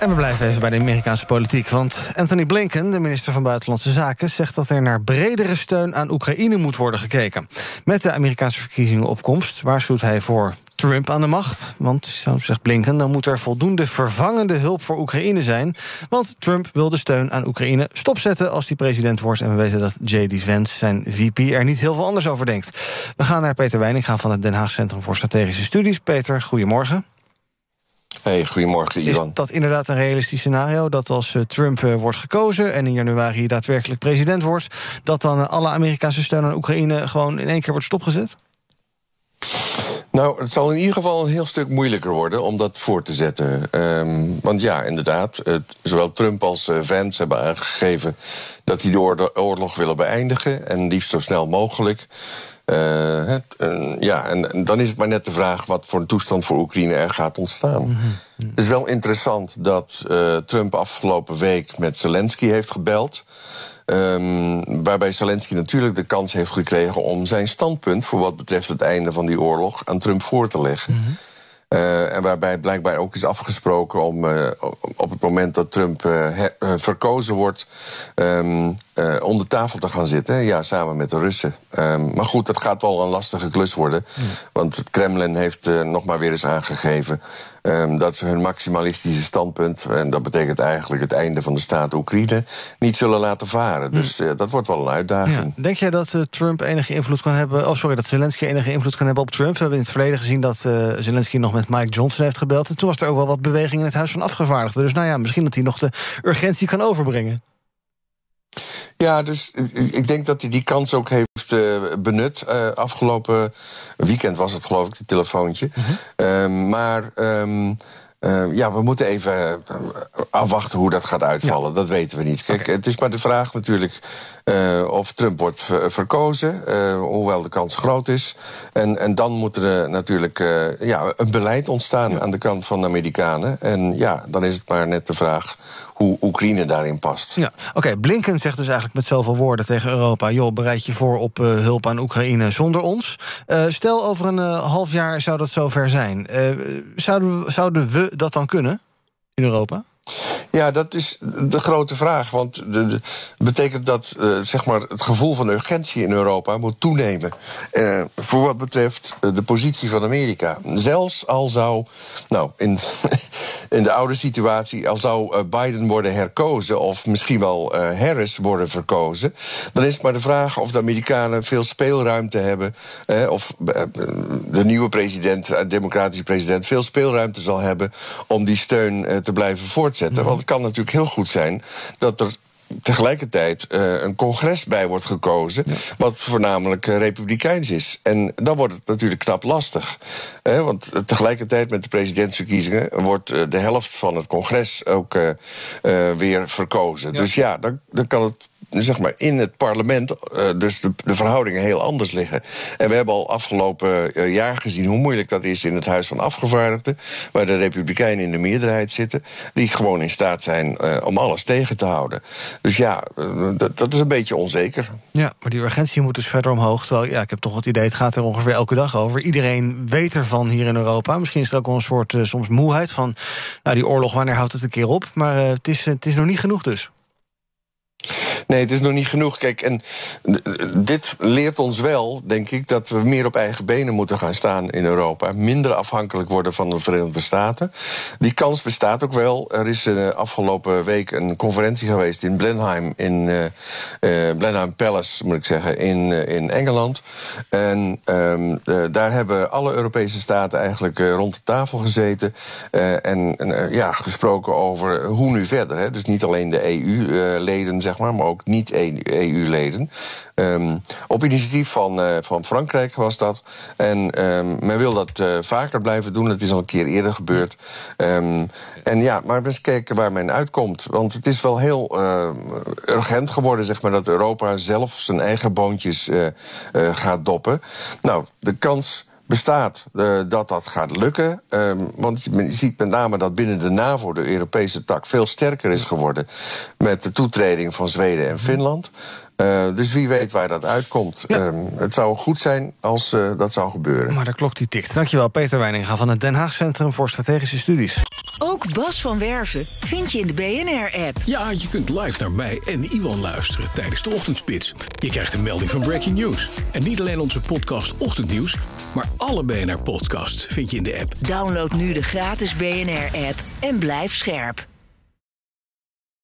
En we blijven even bij de Amerikaanse politiek. Want Antony Blinken, de minister van Buitenlandse Zaken, zegt dat er naar bredere steun aan Oekraïne moet worden gekeken. Met de Amerikaanse verkiezingen op komst waarschuwt hij voor Trump aan de macht. Want, zo zegt Blinken, dan moet er voldoende vervangende hulp voor Oekraïne zijn. Want Trump wil de steun aan Oekraïne stopzetten als hij president wordt. En we weten dat J.D. Vance, zijn VP, er niet heel veel anders over denkt. We gaan naar Peter Weininga van het Den Haag Centrum voor Strategische Studies. Peter, goedemorgen. Hey, goedemorgen, Ivan. Is dat inderdaad een realistisch scenario? Dat als Trump wordt gekozen en in januari daadwerkelijk president wordt, dat dan alle Amerikaanse steun aan Oekraïne gewoon in één keer wordt stopgezet? Nou, het zal in ieder geval een heel stuk moeilijker worden om dat voor te zetten. Want ja, inderdaad, zowel Trump als Vance hebben aangegeven dat die de oorlog willen beëindigen, en liefst zo snel mogelijk. En dan is het maar net de vraag wat voor een toestand voor Oekraïne er gaat ontstaan. Mm-hmm. Het is wel interessant dat Trump afgelopen week met Zelensky heeft gebeld. Waarbij Zelensky natuurlijk de kans heeft gekregen om zijn standpunt voor wat betreft het einde van die oorlog aan Trump voor te leggen. Mm-hmm. En waarbij blijkbaar ook is afgesproken om op het moment dat Trump verkozen wordt, om de tafel te gaan zitten, ja, samen met de Russen. Maar goed, dat gaat wel een lastige klus worden. Want het Kremlin heeft nog maar weer eens aangegeven dat ze hun maximalistische standpunt, en dat betekent eigenlijk het einde van de staat Oekraïne, niet zullen laten varen. Dus dat wordt wel een uitdaging. Ja. Denk jij dat Trump enige invloed kan hebben, dat Zelensky enige invloed kan hebben op Trump? We hebben in het verleden gezien dat Zelensky nog met Mike Johnson heeft gebeld. En toen was er ook wel wat beweging in het Huis van Afgevaardigden. Dus nou ja, misschien dat hij nog de urgentie kan overbrengen. Ja, dus ik denk dat hij die kans ook heeft benut. Afgelopen weekend was het, geloof ik, het telefoontje. Mm-hmm. We moeten even afwachten hoe dat gaat uitvallen. Ja. Dat weten we niet. Kijk, Het is maar de vraag natuurlijk of Trump wordt verkozen, hoewel de kans groot is. En dan moet er natuurlijk een beleid ontstaan aan de kant van de Amerikanen. En ja, dan is het maar net de vraag hoe Oekraïne daarin past. Ja, oké. Blinken zegt dus eigenlijk met zoveel woorden tegen Europa: joh, bereid je voor op hulp aan Oekraïne zonder ons. Stel, over een half jaar zou dat zover zijn. Zouden we dat dan kunnen in Europa? Ja, dat is de grote vraag. Want betekent dat het gevoel van urgentie in Europa moet toenemen. Voor wat betreft de positie van Amerika. Zelfs al zou, in de oude situatie, al zou Biden worden herkozen, of misschien wel Harris worden verkozen, dan is het maar de vraag of de Amerikanen veel speelruimte hebben, of de nieuwe president, de democratische president, veel speelruimte zal hebben om die steun te blijven voortzetten. Want het kan natuurlijk heel goed zijn dat er tegelijkertijd een congres bij wordt gekozen, wat voornamelijk republikeins is. En dan wordt het natuurlijk knap lastig. Want tegelijkertijd met de presidentsverkiezingen wordt de helft van het congres ook weer verkozen. Ja. Dus ja, dan kan het in het parlement dus de verhoudingen heel anders liggen. En we hebben al afgelopen jaar gezien hoe moeilijk dat is in het Huis van Afgevaardigden, waar de Republikeinen in de meerderheid zitten, die gewoon in staat zijn om alles tegen te houden. Dus ja, dat is een beetje onzeker. Ja, maar die urgentie moet dus verder omhoog. Terwijl, ik heb toch het idee, het gaat er ongeveer elke dag over. Iedereen weet ervan hier in Europa. Misschien is er ook wel een soort soms moeheid van, die oorlog, wanneer houdt het een keer op? Maar het is nog niet genoeg dus. Nee, het is nog niet genoeg. Kijk, en dit leert ons wel, denk ik, dat we meer op eigen benen moeten gaan staan in Europa. Minder afhankelijk worden van de Verenigde Staten. Die kans bestaat ook wel. Er is afgelopen week een conferentie geweest in Blenheim, in Blenheim Palace, moet ik zeggen, in Engeland. En daar hebben alle Europese staten eigenlijk rond de tafel gezeten en gesproken over hoe nu verder. Hè. Dus niet alleen de EU-leden, maar ook niet-EU-leden. Op initiatief van Frankrijk was dat. En men wil dat vaker blijven doen. Het is al een keer eerder gebeurd. Maar eens kijken waar men uitkomt. Want het is wel heel urgent geworden, dat Europa zelf zijn eigen boontjes gaat doppen. Nou, de kans bestaat dat gaat lukken. Want je ziet met name dat binnen de NAVO de Europese tak veel sterker is geworden met de toetreding van Zweden en Finland. Dus wie weet waar dat uitkomt. Ja. Het zou goed zijn als dat zou gebeuren. Maar de klok die tikt. Dankjewel, Peter Wijninga van het Den Haag Centrum voor Strategische Studies. Ook Bas van Werven vind je in de BNR-app. Ja, je kunt live naar mij en Iwan luisteren tijdens de ochtendspits. Je krijgt een melding van Breaking News. En niet alleen onze podcast Ochtendnieuws, maar alle BNR-podcasts vind je in de app. Download nu de gratis BNR-app en blijf scherp.